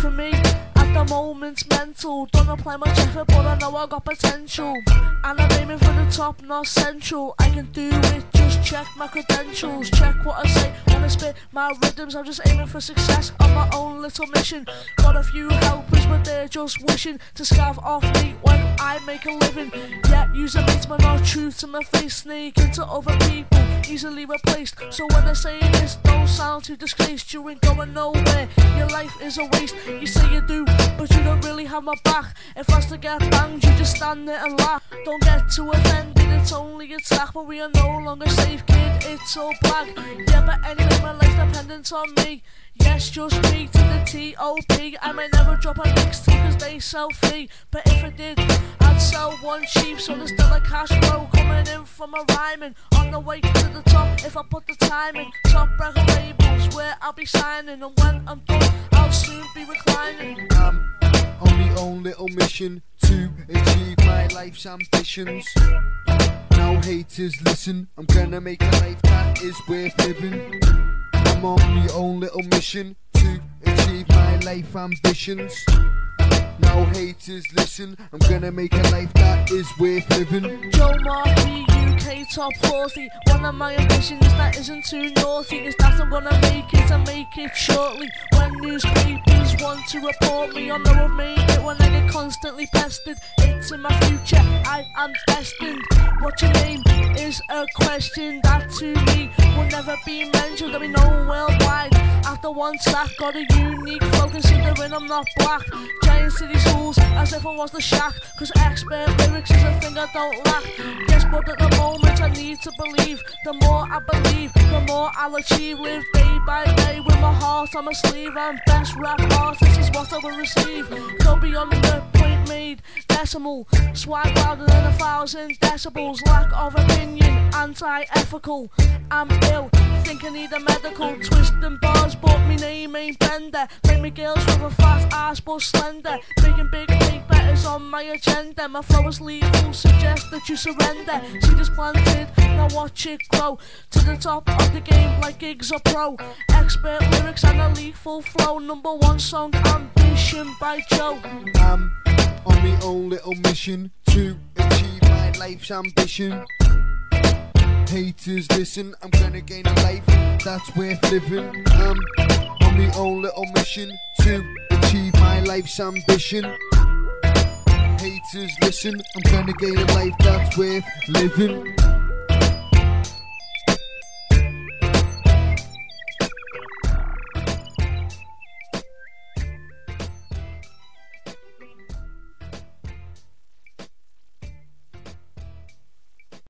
for me at the moment's mental. Don't apply much effort, but I know I got potential, and I'm aiming for the top, not central. I can do it, just check my credentials. Check what I say when I spit my rhythms. I'm just aiming for success on my own little mission. Got a few helpers, but they're just wishing to scav off me when I make a living. Yeah, use a mates, but not true to my face. Sneak into other people, easily replaced. So when I say this, don't sound too disgraced. You ain't going nowhere, your life is a waste. You say you do, but you don't really have my back. If I was to get banged, you just stand there and laugh. Don't get too offended, it's only attack. But we are no longer safe, kid, it's all black. Yeah, but anyway, my life's dependent on me. Yes, just me to the T.O.P. I might never drop a mixtape cause they sell free, but if I did, I'd sell one cheap. So there's still a cash flow coming in from my rhyming. On the way to the top if I put the time in. Top record labels where I'll be signing, and when I'm done, I'll soon be reclining. I'm on my own little mission to achieve my life's ambitions. Now haters listen, I'm gonna make a life that is worth living. I'm on my own little mission to achieve my life ambitions. Now haters listen, I'm gonna make a life that is worth living. Joe Markey, UK top 40. One of my ambitions that isn't too naughty is that I'm gonna make it and make it shortly. When newspapers want to report me, I know I've made it when I get constantly pestered. It's in my future, I am destined. What's your name is a question that to me will never be mentioned. There'll be known worldwide after one track. Got a unique flow considering I'm not black. Giant city schools as if I was the Shack, cause expert lyrics is a thing I don't lack. Yes, but at the moment I need to believe. The more I believe, the more I'll achieve. Live day by day with my heart on my sleeve. I'm best rap artist is what I will receive. Go beyond the point made decimal. Swag louder than 1,000 decibels. Lack of opinion, anti-ethical. I'm ill, think I need a medical. Twisting bars, but me name ain't Bender. Make me girls with a fat ass but slender. Making big paper is on my agenda. My flow is lethal, suggest that you surrender. Seed is planted, now watch it grow to the top of the game like gigs are pro. Expert lyrics and a lethal flow. #1 song, Ambition by Joe. I'm on my own little mission to achieve my life's ambition. Haters listen, I'm gonna gain a life that's worth living. I'm on my own little mission to achieve my life's ambition. Haters listen, I'm gonna gain a life that's worth living.